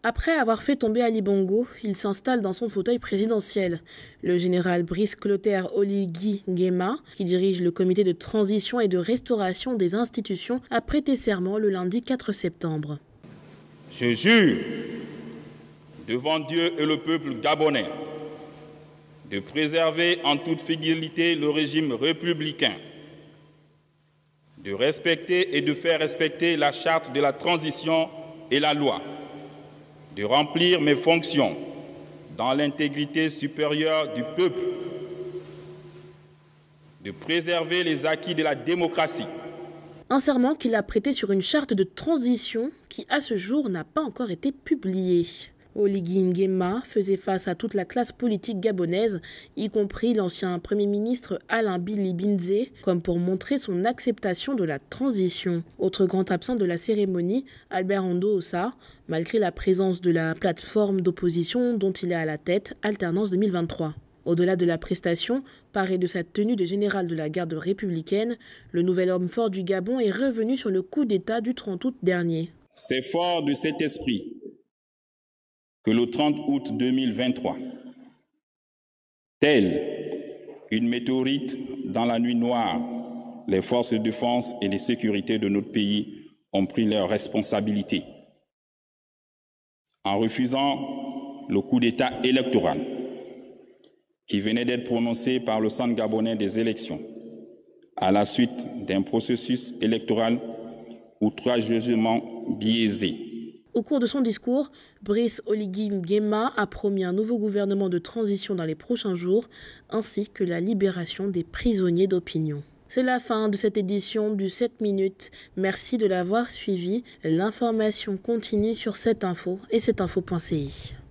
Après avoir fait tomber Ali Bongo, il s'installe dans son fauteuil présidentiel. Le général Brice Clotaire Oligui Nguema, qui dirige le comité de transition et de restauration des institutions, a prêté serment le lundi 4 septembre. Je jure devant Dieu et le peuple gabonais de préserver en toute fidélité le régime républicain, de respecter et de faire respecter la charte de la transition et la loi, de remplir mes fonctions dans l'intégrité supérieure du peuple, de préserver les acquis de la démocratie. Un serment qu'il a prêté sur une charte de transition qui, à ce jour, n'a pas encore été publiée. Oligui Nguema faisait face à toute la classe politique gabonaise, y compris l'ancien Premier ministre Alain Billy Binze, comme pour montrer son acceptation de la transition. Autre grand absent de la cérémonie, Albert Ondo Ossa, malgré la présence de la plateforme d'opposition dont il est à la tête, Alternance 2023. Au-delà de la prestation, paré de sa tenue de général de la garde républicaine, le nouvel homme fort du Gabon est revenu sur le coup d'État du 30 août dernier. C'est fort de cet esprit que le 30 août 2023, telle une météorite dans la nuit noire, les forces de défense et de sécurité de notre pays ont pris leurs responsabilités en refusant le coup d'État électoral qui venait d'être prononcé par le Centre gabonais des élections à la suite d'un processus électoral outrageusement biaisé. Au cours de son discours, Brice Oligui Nguema a promis un nouveau gouvernement de transition dans les prochains jours, ainsi que la libération des prisonniers d'opinion. C'est la fin de cette édition du 7 minutes. Merci de l'avoir suivi. L'information continue sur 7info et 7info.ci.